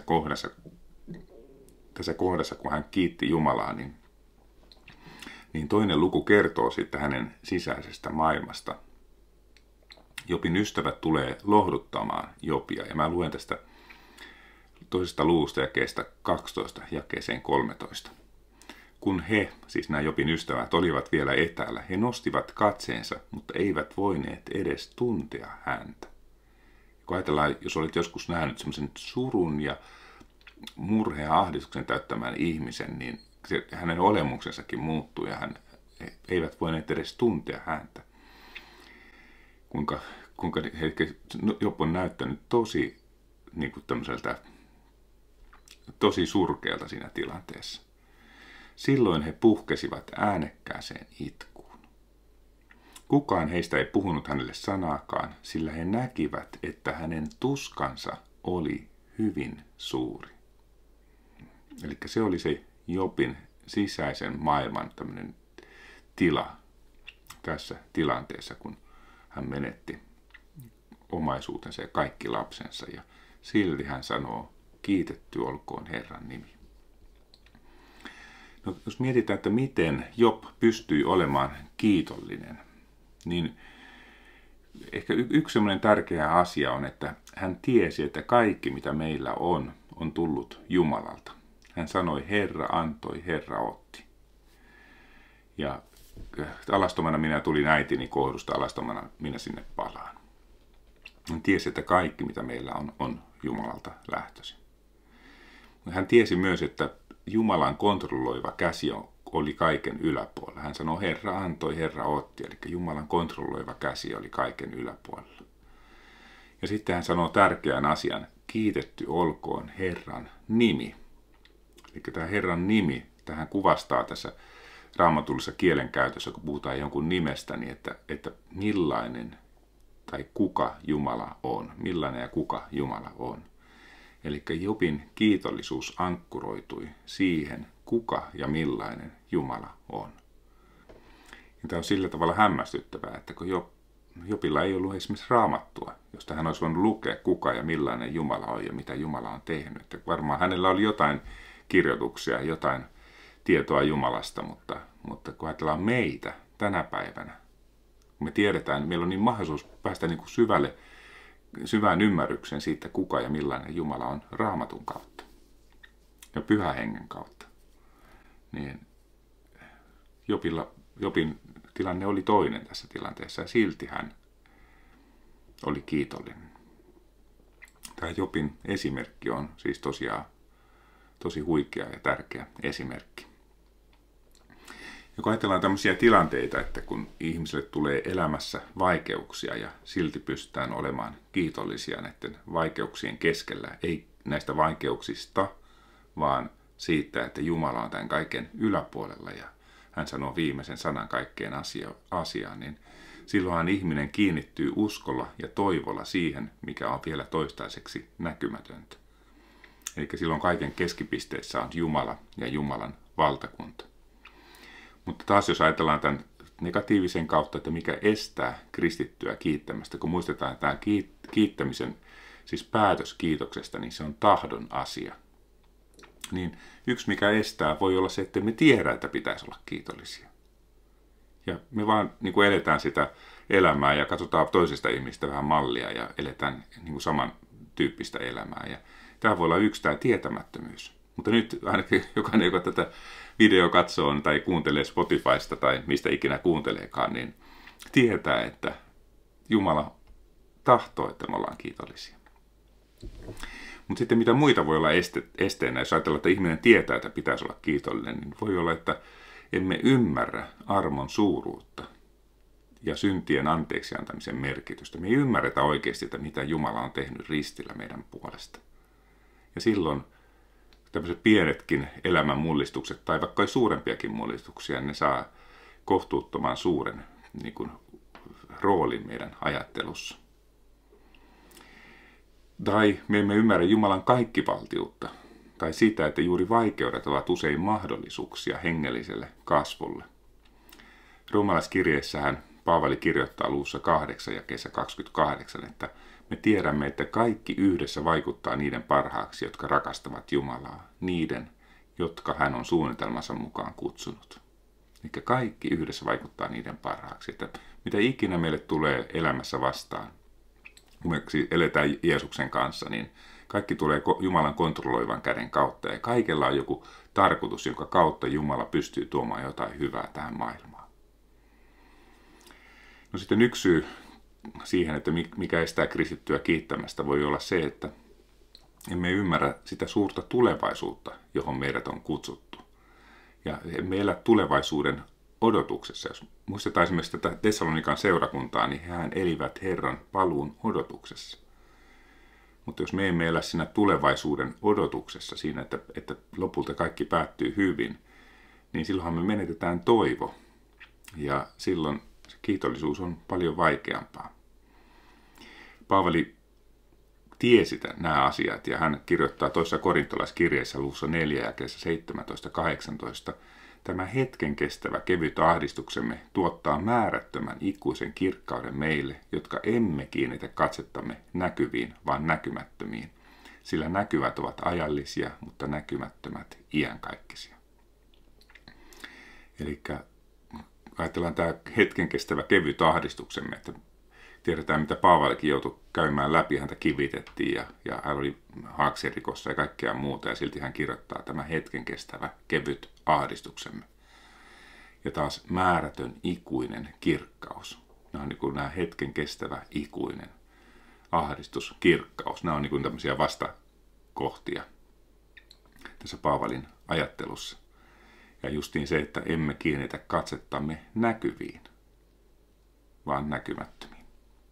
kohdassa, kun hän kiitti Jumalaa, niin toinen luku kertoo sitten hänen sisäisestä maailmasta. Jobin ystävät tulee lohduttamaan Jobia, ja mä luen tästä toisesta luvusta jakeesta 12 jakeeseen 13. Kun he, siis nämä Jobin ystävät, olivat vielä etäällä, he nostivat katseensa, mutta eivät voineet edes tuntea häntä. Kun ajatellaan, jos olet joskus nähnyt semmoisen surun ja murheen ja ahdistuksen täyttämään ihmisen, niin hänen olemuksensakin muuttuu ja he eivät voineet edes tuntea häntä. Kuinka Job on näyttänyt tosi niin kuin tämmöiseltä tosi surkealta siinä tilanteessa. Silloin he puhkesivat äänekkääseen itkuun. Kukaan heistä ei puhunut hänelle sanaakaan, sillä he näkivät, että hänen tuskansa oli hyvin suuri. Eli se oli se Jobin sisäisen maailman tämmöinen tila tässä tilanteessa, kun hän menetti omaisuutensa ja kaikki lapsensa. Ja silti hän sanoo, kiitetty olkoon Herran nimi. No, jos mietitään, että miten Job pystyi olemaan kiitollinen, niin ehkä yksi sellainen tärkeä asia on, että hän tiesi, että kaikki mitä meillä on tullut Jumalalta. Hän sanoi, Herra antoi, Herra otti. Ja alastomana minä tulin äitini kohdusta, alastomana minä sinne palaan. Hän tiesi, että kaikki mitä meillä on Jumalalta lähtöisin. Hän tiesi myös, että Jumalan kontrolloiva käsi oli kaiken yläpuolella. Hän sanoi, Herra antoi, Herra otti. Eli Jumalan kontrolloiva käsi oli kaiken yläpuolella. Ja sitten hän sanoo tärkeän asian, kiitetty olkoon Herran nimi. Eli tämä Herran nimi, tähän kuvastaa tässä raamatullisessa kielenkäytössä, kun puhutaan jonkun nimestä, niin että millainen tai kuka Jumala on. Millainen ja kuka Jumala on. Eli Jobin kiitollisuus ankkuroitui siihen, kuka ja millainen Jumala on. Ja tämä on sillä tavalla hämmästyttävää, että kun Job Jobilla ei ollut esimerkiksi raamattua, josta hän olisi voinut lukea, kuka ja millainen Jumala on ja mitä Jumala on tehnyt. Että varmaan hänellä oli jotain kirjoituksia, jotain tietoa Jumalasta, mutta kun ajatellaan meitä tänä päivänä, kun me tiedetään, että meillä on niin mahdollisuus päästä niin kuin syvään ymmärrykseen siitä, kuka ja millainen Jumala on raamatun kautta ja pyhän hengen kautta, niin Jobin tilanne oli toinen tässä tilanteessa ja silti hän oli kiitollinen. Tämä Jobin esimerkki on siis tosiaan tosi huikea ja tärkeä esimerkki. Ja kun ajatellaan tämmöisiä tilanteita, että kun ihmisille tulee elämässä vaikeuksia ja silti pystytään olemaan kiitollisia näiden vaikeuksien keskellä, ei näistä vaikeuksista, vaan siitä, että Jumala on tämän kaiken yläpuolella ja hän sanoo viimeisen sanan kaikkeen asiaan, niin silloinhan ihminen kiinnittyy uskolla ja toivolla siihen, mikä on vielä toistaiseksi näkymätöntä. Eli silloin kaiken keskipisteessä on Jumala ja Jumalan valtakunta. Mutta taas jos ajatellaan tämän negatiivisen kautta, että mikä estää kristittyä kiittämästä, kun muistetaan tämä kiittämisen, siis päätös kiitoksesta, niin se on tahdon asia. Niin yksi mikä estää voi olla se, että me tiedä, että pitäisi olla kiitollisia. Ja me vaan niin kuin eletään sitä elämää ja katsotaan toisesta ihmistä vähän mallia ja eletään niin kuin samantyyppistä elämää. Ja tämä voi olla yksi tämä tietämättömyys. Mutta nyt ainakin jokainen, joka tätä video katsoo tai kuuntelee Spotifysta tai mistä ikinä kuunteleekaan, niin tietää, että Jumala tahtoo, että me ollaan kiitollisia. Mutta sitten mitä muita voi olla esteenä, jos ajatellaan, että ihminen tietää, että pitäisi olla kiitollinen, niin voi olla, että emme ymmärrä armon suuruutta ja syntien anteeksi antamisen merkitystä. Me ei ymmärretä oikeasti, että mitä Jumala on tehnyt ristillä meidän puolesta. Ja silloin tämmöiset pienetkin elämän mullistukset, tai vaikka suurempiakin mullistuksia, ne saa kohtuuttoman suuren niin kuin, roolin meidän ajattelussa. Tai me emme ymmärrä Jumalan kaikkivaltiutta, tai sitä, että juuri vaikeudet ovat usein mahdollisuuksia hengelliselle kasvulle. Roomalaiskirjeessähän Paavali kirjoittaa luvussa 8 ja kesä 28, että me tiedämme, että kaikki yhdessä vaikuttaa niiden parhaaksi, jotka rakastavat Jumalaa, niiden, jotka hän on suunnitelmansa mukaan kutsunut. Eli kaikki yhdessä vaikuttaa niiden parhaaksi, että mitä ikinä meille tulee elämässä vastaan, kun me eletään Jeesuksen kanssa, niin kaikki tulee Jumalan kontrolloivan käden kautta ja kaikella on joku tarkoitus, jonka kautta Jumala pystyy tuomaan jotain hyvää tähän maailmaan. No sitten yksi syy siihen, että mikä estää kristittyä kiittämästä, voi olla se, että emme ymmärrä sitä suurta tulevaisuutta, johon meidät on kutsuttu. Ja emme elä tulevaisuuden odotuksessa. Jos muistetaan esimerkiksi tätä Tessalonikan seurakuntaa, niin hehän elivät Herran paluun odotuksessa. Mutta jos me emme elä siinä tulevaisuuden odotuksessa, siinä, että lopulta kaikki päättyy hyvin, niin silloinhan me menetetään toivo. Ja silloin se kiitollisuus on paljon vaikeampaa. Paavali tiesi nämä asiat ja hän kirjoittaa toisessa korintolaiskirjeessä luvussa 4 ja kesä 17-18. Tämä hetken kestävä kevyt ahdistuksemme tuottaa määrättömän ikuisen kirkkauden meille, jotka emme kiinnitä katsettamme näkyviin, vaan näkymättömiin. Sillä näkyvät ovat ajallisia, mutta näkymättömät iankaikkisia. Eli ajatellaan tämä hetken kestävä kevyt ahdistuksemme, että tiedetään mitä Paavalikin joutui käymään läpi, häntä kivitettiin ja hän oli haaksirikossa ja kaikkea muuta ja silti hän kirjoittaa tämä hetken kestävä kevyt ahdistuksemme. Ja taas määrätön ikuinen kirkkaus. Nämä on niin kuin nämä hetken kestävä ikuinen ahdistus, kirkkaus. Nämä on niin kuin tämmöisiä vastakohtia tässä Paavalin ajattelussa. Ja justiin se, että emme kiinnitä katsettamme näkyviin, vaan näkymättömiin.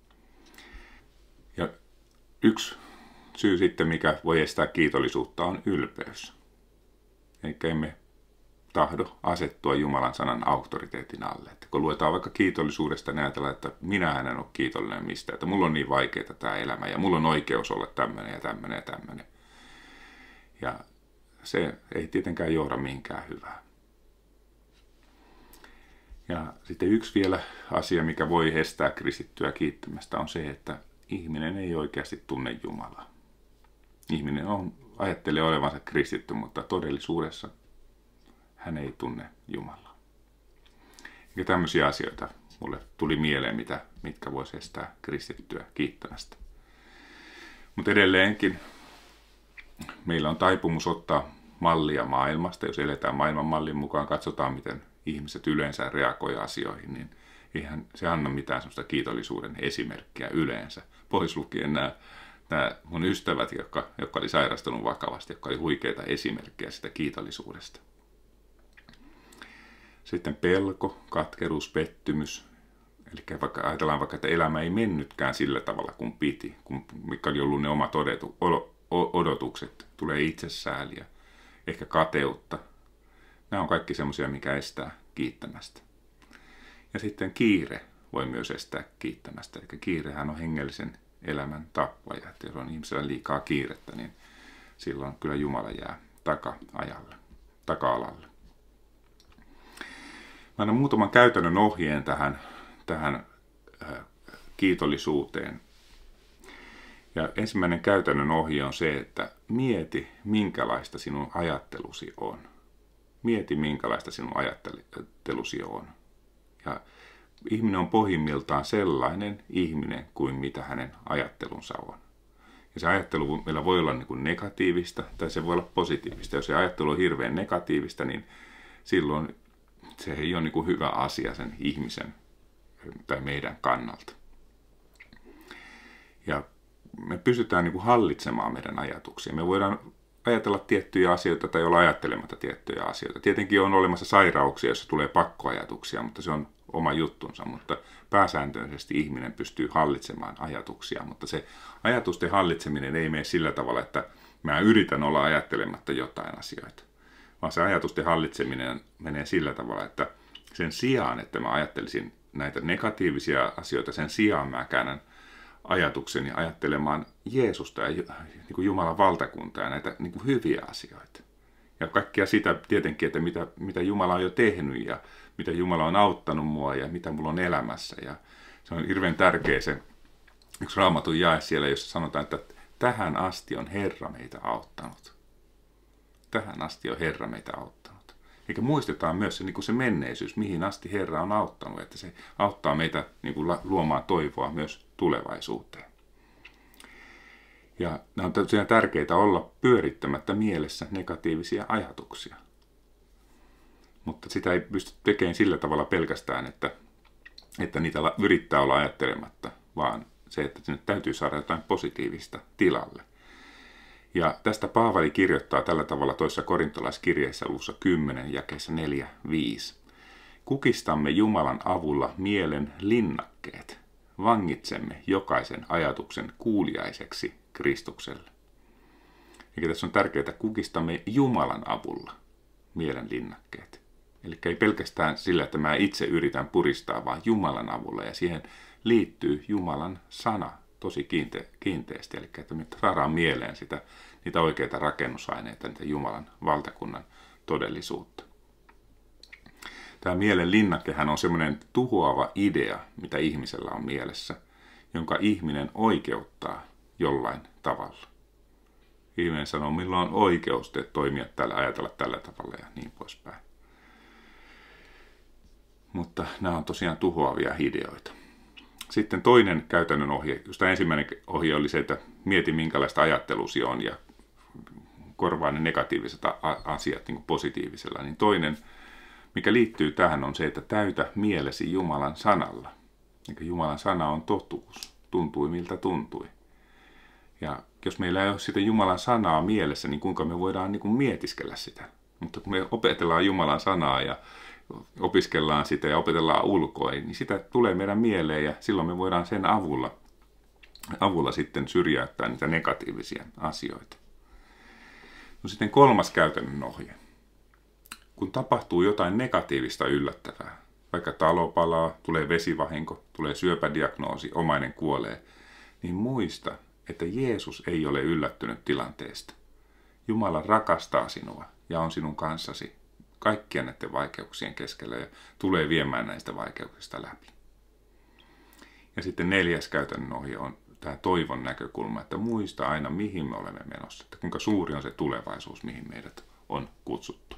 Ja yksi syy sitten, mikä voi estää kiitollisuutta, on ylpeys. Eli emme tahdo asettua Jumalan sanan auktoriteetin alle. Että kun luetaan vaikka kiitollisuudesta, niin ajatellaan, että minä en ole kiitollinen mistään, että mulla on niin vaikeaa tämä elämä ja mulla on oikeus olla tämmöinen ja tämmöinen ja tämmöinen. Ja se ei tietenkään johda mihinkään hyvää. Ja sitten yksi vielä asia, mikä voi estää kristittyä kiittämästä, on se, että ihminen ei oikeasti tunne Jumalaa. Ihminen ajattelee olevansa kristitty, mutta todellisuudessa hän ei tunne Jumalaa. Ja tämmöisiä asioita mulle tuli mieleen, mitkä voisi estää kristittyä kiittämästä. Mutta edelleenkin meillä on taipumus ottaa mallia maailmasta. Jos eletään maailman mallin mukaan, katsotaan miten ihmiset yleensä reagoi asioihin, niin eihän se anna mitään sellaista kiitollisuuden esimerkkiä yleensä. Pois lukien nämä mun ystävät, jotka oli sairastunut vakavasti, jotka oli huikeita esimerkkejä sitä kiitollisuudesta. Sitten pelko, katkeruus, pettymys. Eli ajatellaan vaikka, että elämä ei mennytkään sillä tavalla kuin piti, mikä oli ollut ne omat odotukset. Tulee itsesääliä, ehkä kateutta. Nämä on kaikki semmoisia, mikä estää kiittämästä. Ja sitten kiire voi myös estää kiittämästä. Eli kiirehän on hengellisen elämän tappaja. Että jos on ihmisellä liikaa kiirettä, niin silloin kyllä Jumala jää taka-alalle. Mä annan muutaman käytännön ohjeen tähän kiitollisuuteen. Ja ensimmäinen käytännön ohje on se, että mieti, minkälaista sinun ajattelusi on. Mieti, minkälaista sinun ajattelusi on. Ja ihminen on pohjimmiltaan sellainen ihminen kuin mitä hänen ajattelunsa on. Ja se ajattelu meillä voi olla niin kuin negatiivista tai se voi olla positiivista. Jos se ajattelu on hirveän negatiivista, niin silloin se ei ole niin kuin hyvä asia sen ihmisen tai meidän kannalta. Ja me pystytään niin kuin hallitsemaan meidän ajatuksia. Me voidaan ajatella tiettyjä asioita tai olla ajattelematta tiettyjä asioita. Tietenkin on olemassa sairauksia, joissa tulee pakkoajatuksia, mutta se on oma juttunsa. Mutta pääsääntöisesti ihminen pystyy hallitsemaan ajatuksia. Mutta se ajatusten hallitseminen ei mene sillä tavalla, että mä yritän olla ajattelematta jotain asioita. Vaan se ajatusten hallitseminen menee sillä tavalla, että sen sijaan, että mä ajattelisin näitä negatiivisia asioita, sen sijaan mä käännän ajatukseni ajattelemaan Jeesusta ja niin kuin Jumalan valtakuntaa ja näitä niin kuin hyviä asioita. Ja kaikkea sitä tietenkin, että mitä Jumala on jo tehnyt ja mitä Jumala on auttanut mua ja mitä mulla on elämässä. Ja se on hirveän tärkeä se yksi Raamatun jae siellä, jossa sanotaan, että tähän asti on Herra meitä auttanut. Tähän asti on Herra meitä auttanut. Eikä muistetaan myös se, niin kuin se menneisyys, mihin asti Herra on auttanut, että se auttaa meitä niin kuin luomaan toivoa myös tulevaisuuteen. Ja nämä on tosiaan tärkeitä olla pyörittämättä mielessä negatiivisia ajatuksia. Mutta sitä ei pysty tekemään sillä tavalla pelkästään, että niitä yrittää olla ajattelematta, vaan se, että sinne täytyy saada jotain positiivista tilalle. Ja tästä Paavali kirjoittaa tällä tavalla toisessa korintolaiskirjeessä luvussa 10, jakeessa 4-5. Kukistamme Jumalan avulla mielen linnakkeet. Vangitsemme jokaisen ajatuksen kuuliaiseksi Kristukselle. Eli tässä on tärkeää, että kukistamme Jumalan avulla mielen linnakkeet. Eli ei pelkästään sillä, että mä itse yritän puristaa, vaan Jumalan avulla. Ja siihen liittyy Jumalan sana tosi kiinteästi. Eli että me saadaan mieleen niitä oikeita rakennusaineita, niitä Jumalan valtakunnan todellisuutta. Tämä mielen linnakkehän on semmoinen tuhoava idea, mitä ihmisellä on mielessä, jonka ihminen oikeuttaa jollain tavalla. Ihminen sanoo, milloin on oikeus toimia tällä, ajatella tällä tavalla ja niin poispäin. Mutta nämä on tosiaan tuhoavia ideoita. Sitten toinen käytännön ohje, josta ensimmäinen ohje oli se, että mieti minkälaista ajattelusi on ja korvaa ne negatiiviset asiat niin kuin positiivisella. Niin toinen, mikä liittyy tähän, on se, että täytä mielesi Jumalan sanalla. Eli Jumalan sana on totuus, tuntui miltä tuntui. Ja jos meillä ei ole sitä Jumalan sanaa mielessä, niin kuinka me voidaan niin kuin mietiskellä sitä. Mutta kun me opetellaan Jumalan sanaa ja opiskellaan sitä ja opetellaan ulkoa, niin sitä tulee meidän mieleen ja silloin me voidaan sen avulla sitten syrjäyttää niitä negatiivisia asioita. No sitten kolmas käytännön ohje. Kun tapahtuu jotain negatiivista yllättävää, vaikka talo palaa, tulee vesivahinko, tulee syöpädiagnoosi, omainen kuolee, niin muista, että Jeesus ei ole yllättynyt tilanteesta. Jumala rakastaa sinua ja on sinun kanssasi kaikkien näiden vaikeuksien keskellä ja tulee viemään näistä vaikeuksista läpi. Ja sitten 4. käytännön ohje on tämä toivon näkökulma, että muista aina mihin me olemme menossa, että kuinka suuri on se tulevaisuus, mihin meidät on kutsuttu.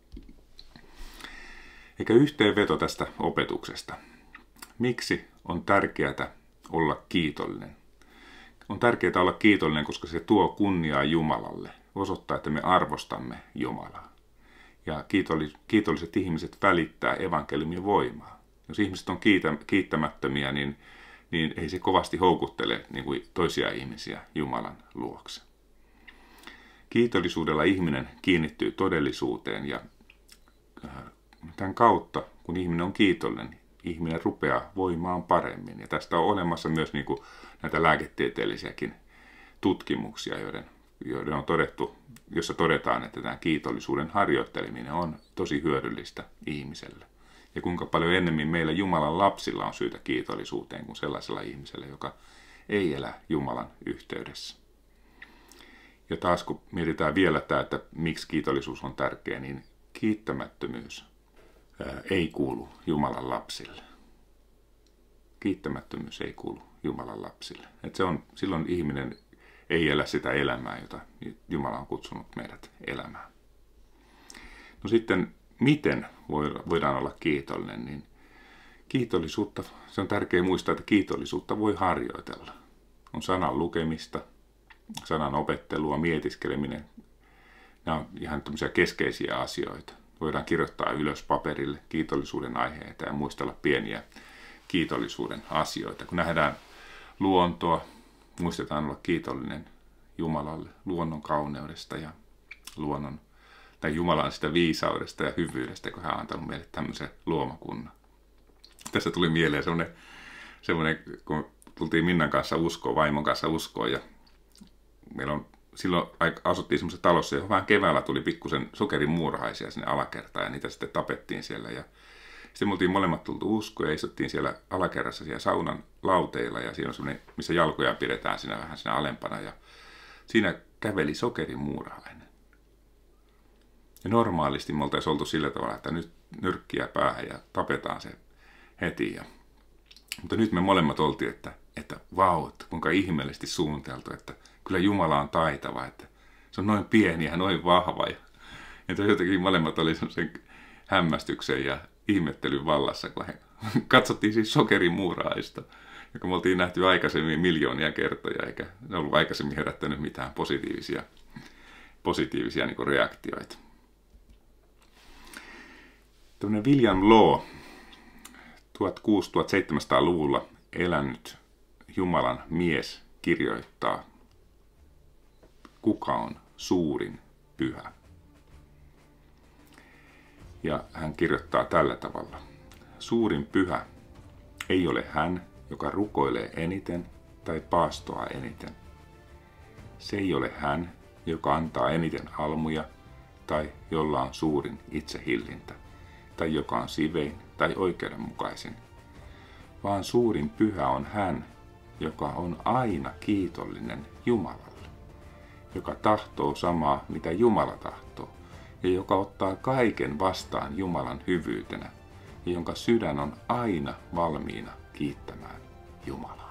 Eikä yhteenveto tästä opetuksesta. Miksi on tärkeää olla kiitollinen? On tärkeää olla kiitollinen, koska se tuo kunniaa Jumalalle, osoittaa, että me arvostamme Jumalaa. Ja kiitolliset ihmiset välittää evankeliumin voimaa. Jos ihmiset on kiittämättömiä, niin ei se kovasti houkuttele niin kuin toisia ihmisiä Jumalan luokse. Kiitollisuudella ihminen kiinnittyy todellisuuteen ja tämän kautta, kun ihminen on kiitollinen, ihminen rupeaa voimaan paremmin. Ja tästä on olemassa myös niin kuin näitä lääketieteellisiäkin tutkimuksia, joiden on todettu, jossa todetaan, että tämä kiitollisuuden harjoitteleminen on tosi hyödyllistä ihmiselle. Ja kuinka paljon ennemmin meillä Jumalan lapsilla on syytä kiitollisuuteen kuin sellaisella ihmisellä, joka ei elä Jumalan yhteydessä. Ja taas kun mietitään vielä tämä, että miksi kiitollisuus on tärkeä, niin kiittämättömyys ei kuulu Jumalan lapsille. Kiittämättömyys ei kuulu Jumalan lapsille. Että silloin ihminen ei elä sitä elämää, jota Jumala on kutsunut meidät elämään. No sitten, miten voidaan olla kiitollinen? Niin kiitollisuutta, se on tärkeää muistaa, että kiitollisuutta voi harjoitella. On sanan lukemista, sanan opettelua, mietiskeleminen. Nämä on ihan tämmöisiä keskeisiä asioita. Voidaan kirjoittaa ylös paperille kiitollisuuden aiheita ja muistella pieniä kiitollisuuden asioita. Kun nähdään luontoa, muistetaan olla kiitollinen Jumalalle luonnon kauneudesta ja Jumalan sitä viisaudesta ja hyvyydestä, kun hän on antanut meille tämmöisen luomakunnan. Tässä tuli mieleen semmoinen, kun tultiin Minnan kanssa uskoon, vaimon kanssa uskoon, ja meillä on silloin asuttiin semmoisessa talossa, johon vähän keväällä tuli pikkusen sokerimuurahaisia sinne alakertaan, ja niitä sitten tapettiin siellä. Ja sitten me oltiin molemmat tultu uskoon, ja istuttiin siellä alakerrassa siellä saunan lauteilla, ja siinä on semmoinen, missä jalkoja pidetään siinä vähän siinä alempana, ja siinä käveli sokerimuurahainen. Ja normaalisti me oltaisiin oltu sillä tavalla, että nyt nyrkkiä päähän ja tapetaan se heti. Mutta nyt me molemmat oltiin, että vau, että kuinka ihmeellisesti suunniteltu, että kyllä Jumala on taitava, että se on noin pieni ja noin vahva. Ja jotenkin molemmat oli semmoisen hämmästyksen ja ihmettelyn vallassa, kun he katsottiin siis sokerimuurahaista, joka me oltiin nähty aikaisemmin miljoonia kertoja, eikä ne ollut aikaisemmin herättänyt mitään positiivisia niin kuin reaktioita. Tämmöinen William Law, 1600-1700-luvulla elänyt Jumalan mies kirjoittaa, kuka on suurin pyhä. Ja hän kirjoittaa tällä tavalla. Suurin pyhä ei ole hän, joka rukoilee eniten tai paastoaa eniten. Se ei ole hän, joka antaa eniten almuja tai jolla on suurin itsehillintä tai joka on sivein tai oikeudenmukaisin, vaan suurin pyhä on hän, joka on aina kiitollinen Jumalalle, joka tahtoo samaa, mitä Jumala tahtoo, ja joka ottaa kaiken vastaan Jumalan hyvyytenä, ja jonka sydän on aina valmiina kiittämään Jumalaa.